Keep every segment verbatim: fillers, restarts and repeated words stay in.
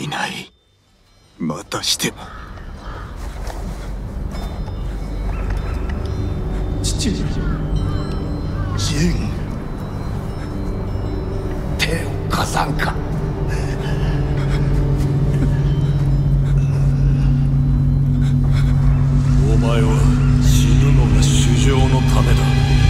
ない。またしても。父上。ジン、手を貸さんか。 お前は死ぬのが主情のためだ。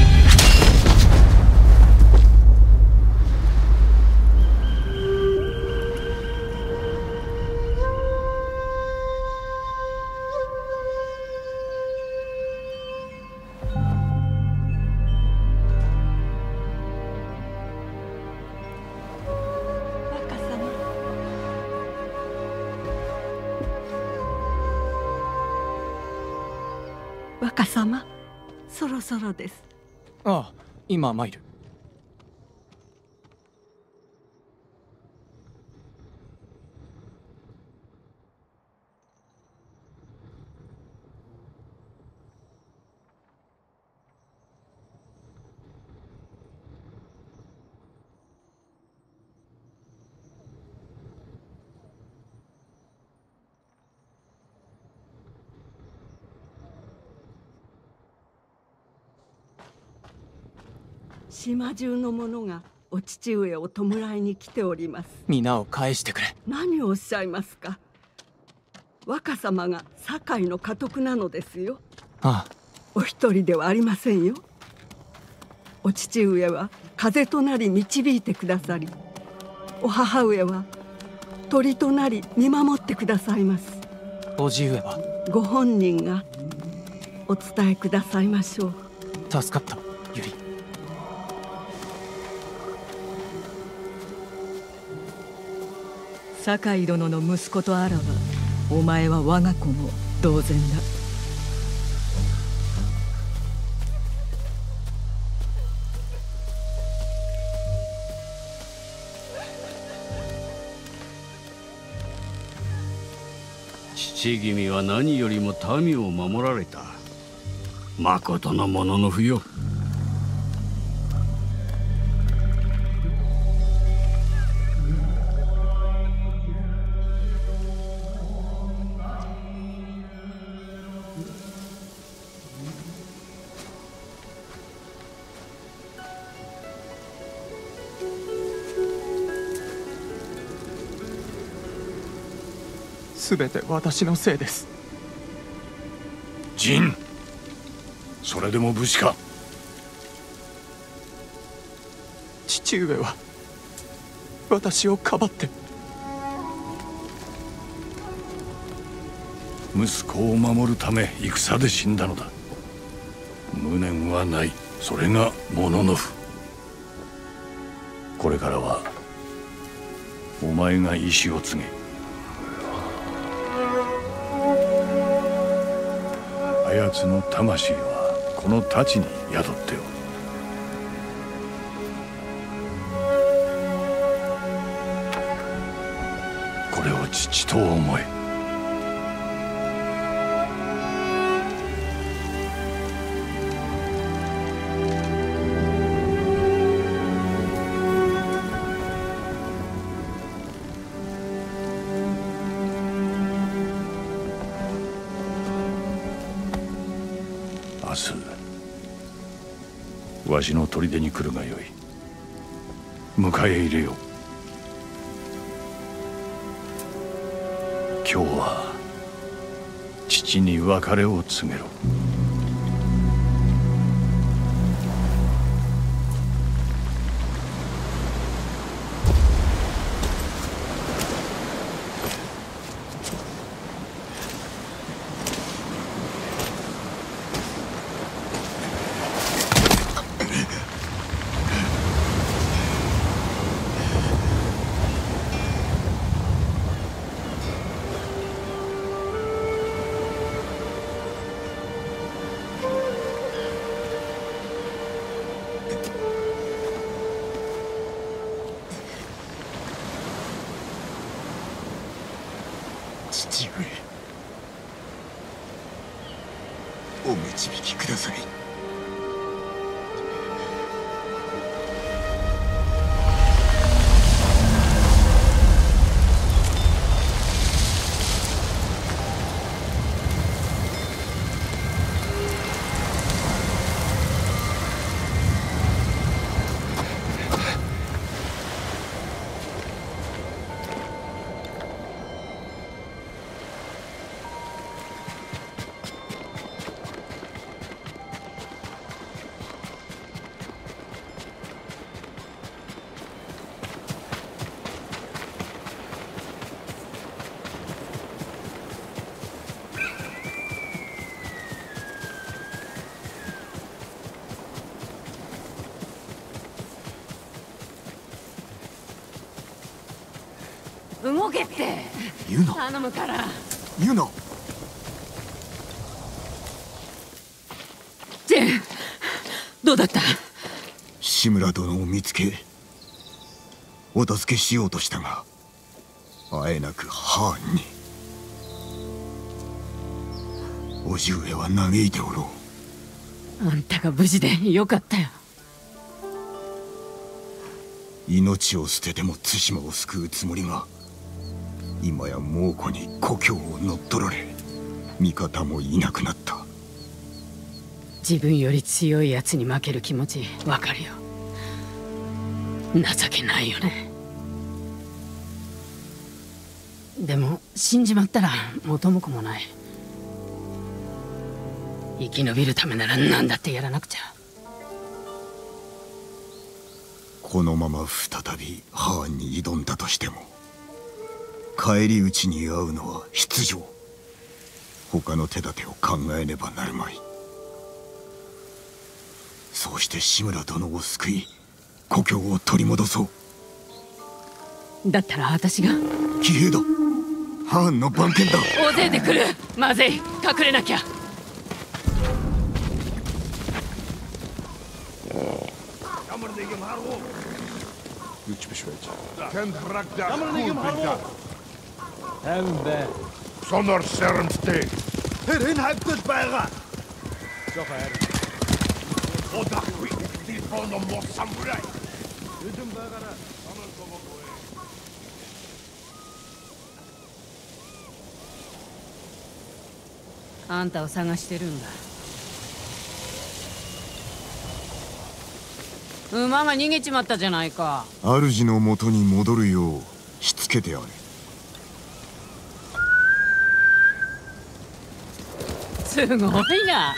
若様、そろそろです。 ああ、今参る。 島中の者がお父上を弔いに来ております。 皆を返してくれ。 何をおっしゃいますか。若様が堺の家督なのですよ。 ああ、 お一人ではありませんよ。お父上は風となり導いてくださり、お母上は鳥となり見守ってくださいます。 叔父上はご本人がお伝えくださいましょう。 助かった、ゆり。 堺殿の息子とあらば、お前は我が子も同然だ。 父君は何よりも民を守られた。まことのもののふよ。 すべて私のせいです。 ジン、それでも武士か。 父上は私をかばって。 息子を守るため戦で死んだのだ。無念はない。それがモノノフ。これからはお前が意志を告げ、あやつの魂はこの太刀に宿っておる。これを父と思え。明日わしの砦に来るがよい。迎え入れよう。今日は父に別れを告げろ。 父上、お導きください。 動けって。 ユナ、 頼むから。 ユナ。 ジェン、どうだった？ 志村殿を見つけお助けしようとしたが、あえなくハーンに。叔父上は嘆いておろう。 あんたが無事でよかったよ。 命を捨てても対馬を救うつもりが、今や猛虎に故郷を乗っ取られ、味方もいなくなった。 自分より強いやつに負ける気持ちわかるよ。情けないよね。でも死んじまったら元も子もない。生き延びるためなら何だってやらなくちゃ。 このまま再びハーンに挑んだとしても、返り討ちに遭うのは必定。他の手立てを考えねばなるまい。そうして志村殿を救い、故郷を取り戻そう。 だったら私が。 騎兵だ。ハーンの番犬だ。 大勢で来る。まずい、隠れなきゃ。 Zonder sterrensteek. Erin hebt het bijna. Zover. Odakwi, die van de mos samurai. Yüzüm bagara. Aman kovakoe. あんたを探してるんだ。馬が逃げちまったじゃないか。 主の元に戻るようしつけてあれ。 すごいな。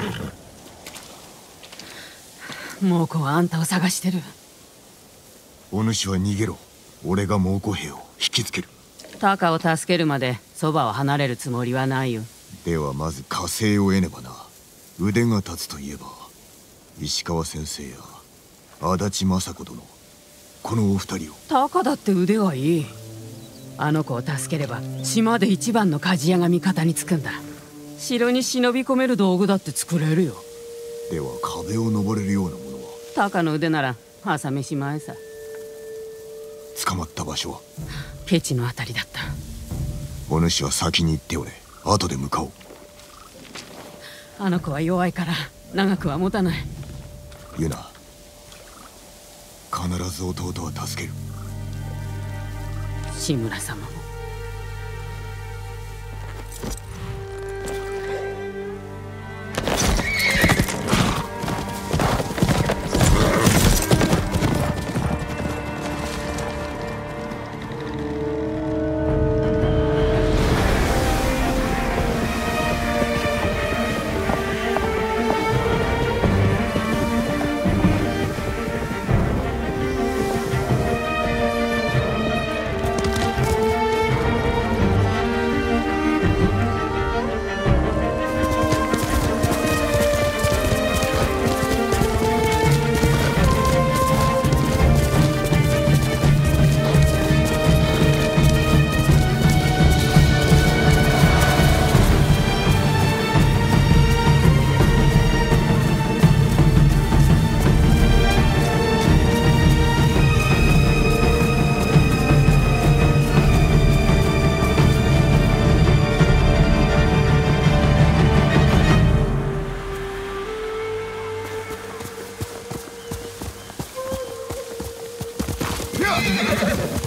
猛虎はあんたを探してる。 お主は逃げろ。俺が猛虎兵を引きつける。 タカを助けるまでそばを離れるつもりはないよ。 ではまず加勢を得ねばな。腕が立つといえば石川先生や足立政子殿、このお二人を。 タカだって腕はいい。あの子を助ければ島で一番の鍛冶屋が味方につくんだ。城に忍び込める道具だって作れるよ。 では壁を登れるようなものは？ タカの腕なら朝飯前さ。 捕まった場所は？ ケチのあたりだった。 お主は先に行っておれ。後で向かおう。 あの子は弱いから長くは持たない。 ユナ、必ず弟は助ける。 志村様も。 Yeah!